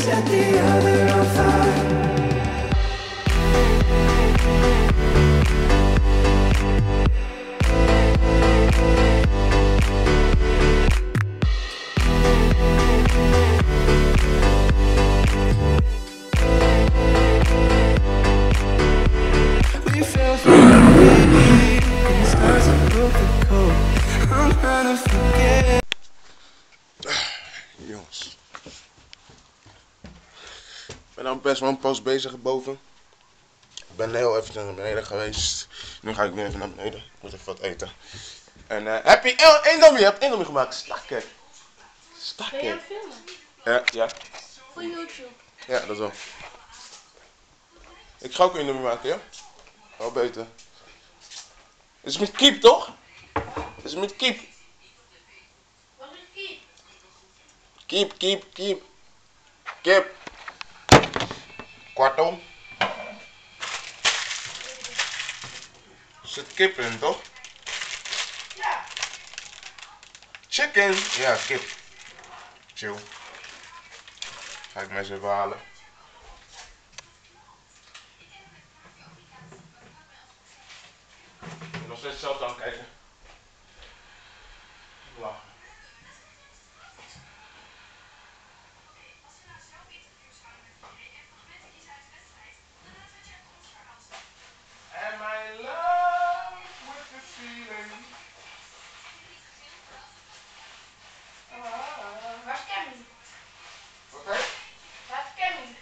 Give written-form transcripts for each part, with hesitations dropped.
set the other on fire. We fell from the beat, and the stars are broke the code. I'm trying to forget. Jongens, ik ben nou best wel een poos bezig boven. Ik ben heel even naar beneden geweest. Nu ga ik weer even naar beneden. Ik moet even wat eten. En heb je indomie? Je hebt indomie gemaakt. Stakker. Stakker. Ben je aan het filmen? Ja. Voor YouTube. Ja, dat wel. Ik ga ook indomie maken, ja? Wel beter. Het is met kiep, toch? Het is met kiep. Wat is kiep? Kiep. Kip. Kortom. Er zit kip in, toch? Ja. Chicken. Ja, kip. Chill. Ga ik mij eens even halen. Ik moet nog steeds zelf aan kijken. Lachen. And my love with the feeling. Waar is Cammy? Oké? Waar is Cammy?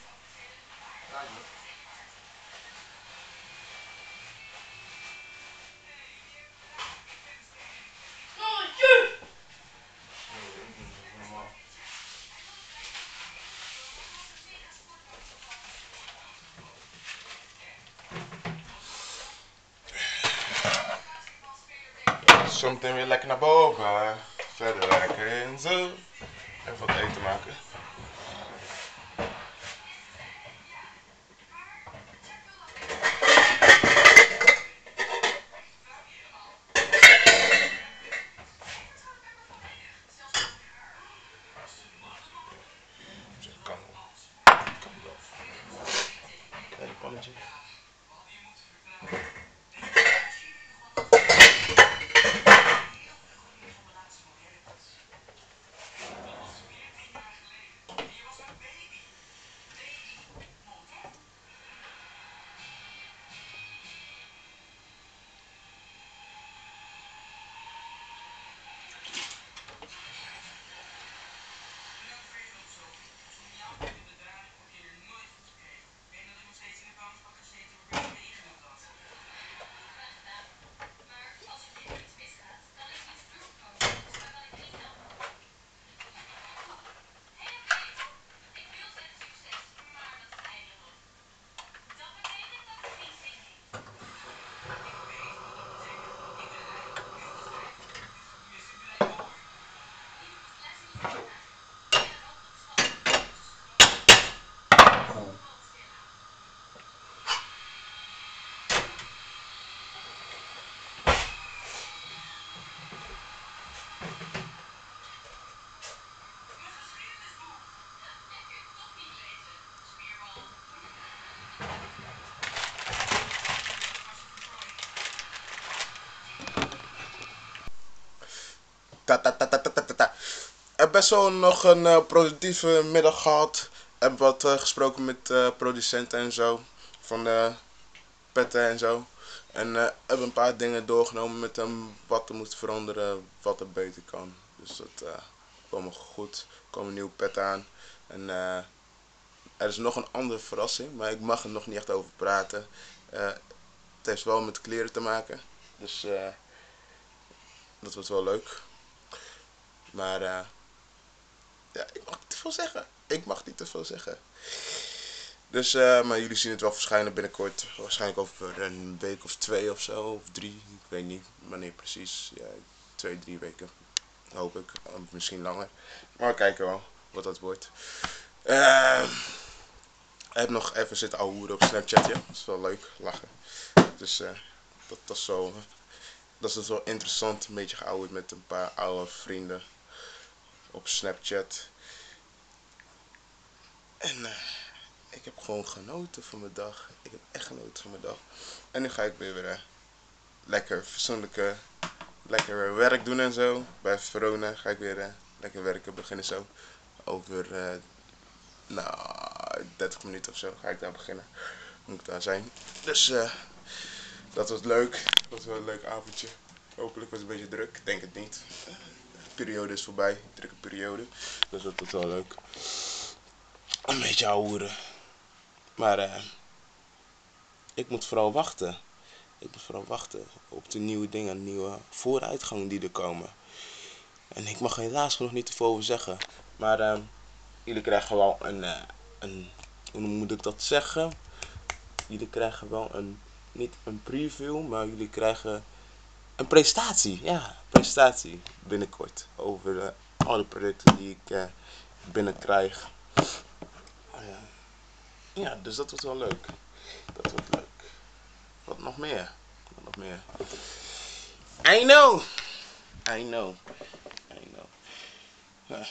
Zometeen weer lekker naar boven. Verder werken en zo. Even wat eten maken. Kan wel. Kleine pannetje. Ik heb best wel nog een productieve middag gehad. Heb wat gesproken met producenten en zo. Van de petten en zo. En heb een paar dingen doorgenomen met hem. Wat er moet veranderen, wat er beter kan. Dus dat kwam goed. Er komen nieuwe petten aan. En er is nog een andere verrassing. Maar ik mag er nog niet echt over praten. Het heeft wel met kleren te maken. Dus dat wordt wel leuk. Maar ja, ik mag niet te veel zeggen. Dus, maar jullie zien het wel verschijnen binnenkort. Waarschijnlijk over een week of 2 of zo. Of 3. Ik weet niet wanneer precies. Ja, 2, 3 weken. Hoop ik. Misschien langer. Maar we kijken wel wat dat wordt. Ik heb nog even zitten ouwehoeren op Snapchat. Ja. Dat is wel leuk. Lachen. Dus dat is zo. Dat is dus wel interessant. Een beetje geouwehoerd met een paar oude vrienden. Op Snapchat. En ik heb gewoon genoten van mijn dag. Ik heb echt genoten van mijn dag. En nu ga ik weer lekker fatsoenlijke, lekker werk doen en zo. Bij Verona ga ik weer lekker werken beginnen zo. Over, nou, 30 minuten of zo ga ik daar beginnen. Moet ik daar zijn. Dus dat was leuk. Dat was wel een leuk avondje. Hopelijk was het een beetje druk. Ik denk het niet. De periode is voorbij. Drukke periode. Dus dat was wel leuk. Een beetje ouwehoeren. Maar ik moet vooral wachten. Ik moet vooral wachten op de nieuwe dingen, nieuwe vooruitgang die er komen. En ik mag helaas nog niet te veel over zeggen. Maar jullie krijgen wel een, hoe moet ik dat zeggen? Jullie krijgen wel niet een preview, maar jullie krijgen een presentatie. Ja, een presentatie binnenkort over alle producten die ik binnenkrijg. Ja, dus dat wordt wel leuk. Dat wordt leuk. Wat nog meer? Wat nog meer? I know! I know. I know. Ja.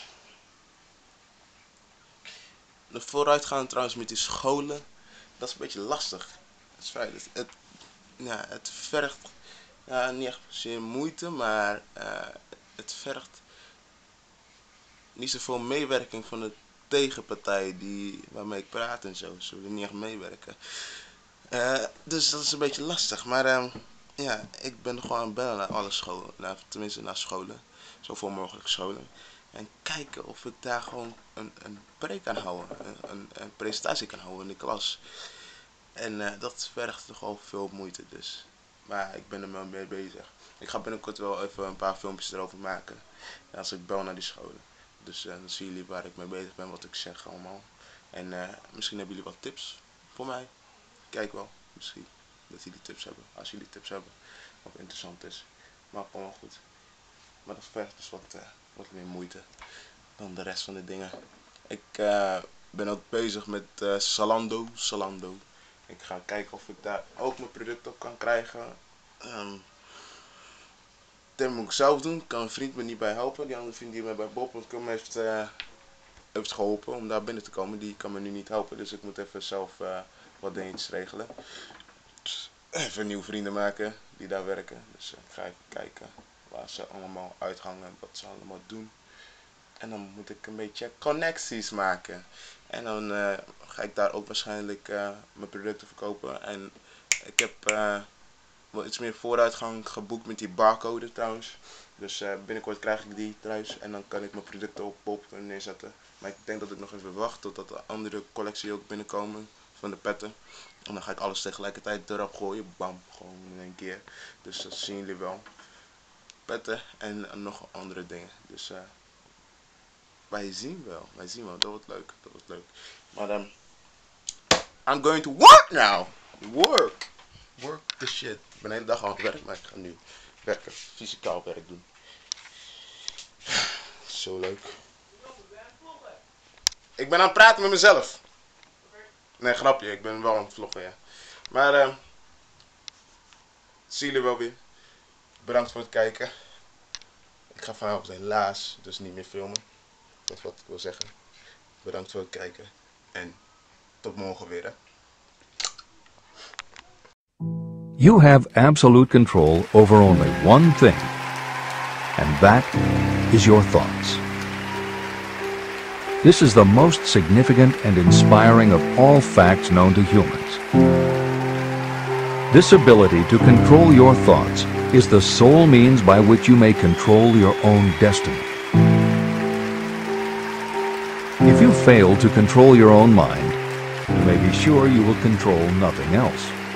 De vooruitgang trouwens met die scholen, dat is een beetje lastig. Het is fijn. Het vergt niet echt zeer moeite, maar het vergt niet zoveel meewerking van de tegenpartij waarmee ik praat en zo. Ze willen niet echt meewerken. Dus dat is een beetje lastig. Maar ja, ik ben gewoon aan het bellen naar alle scholen. Tenminste naar scholen. Zoveel mogelijk scholen. En kijken of ik daar gewoon een preek kan houden. Een presentatie kan houden in de klas. En dat vergt toch al veel moeite dus. Maar ik ben er wel mee bezig. Ik ga binnenkort wel even een paar filmpjes erover maken. Als ik bel naar die scholen. Dus dan zien jullie waar ik mee bezig ben, wat ik zeg allemaal. En misschien hebben jullie wat tips voor mij. Kijk wel, misschien dat jullie tips hebben. Als jullie tips hebben, wat interessant is. Maar allemaal goed. Maar dat vergt dus wat meer moeite dan de rest van de dingen. Ik ben ook bezig met Zalando. Ik ga kijken of ik daar ook mijn product op kan krijgen. Dat moet ik zelf doen. Kan een vriend me niet bij helpen. Die andere vriend die me bij Bob.com heeft geholpen om daar binnen te komen. Die kan me nu niet helpen. Dus ik moet even zelf wat dingetjes regelen. Dus even nieuwe vrienden maken die daar werken. Dus ik ga even kijken waar ze allemaal uithangen en wat ze allemaal doen. En dan moet ik een beetje connecties maken. En dan ga ik daar ook waarschijnlijk mijn producten verkopen. En ik heb wel iets meer vooruitgang geboekt met die barcode trouwens. Dus binnenkort krijg ik die thuis. En dan kan ik mijn producten op Pop neerzetten. Maar ik denk dat ik nog even wacht totdat de andere collectie ook binnenkomen. Van de petten. En dan ga ik alles tegelijkertijd erop gooien. Bam, gewoon in één keer. Dus dat zien jullie wel. Petten en nog andere dingen. Dus wij zien wel. Dat wordt leuk. Maar I'm going to work now. Work the shit. Ik ben de hele dag aan het werk, maar ik ga nu werken. Fysicaal werk doen. Zo leuk. Ik ben aan het praten met mezelf. Nee, grapje. Ik ben wel aan het vloggen, ja. Maar zie jullie wel weer. Bedankt voor het kijken. Ik ga vanavond helaas dus niet meer filmen. Dat is wat ik wil zeggen. Bedankt voor het kijken. En tot morgen weer, hè. You have absolute control over only one thing, and that is your thoughts. This is the most significant and inspiring of all facts known to humans. This ability to control your thoughts is the sole means by which you may control your own destiny. If you fail to control your own mind, you may be sure you will control nothing else.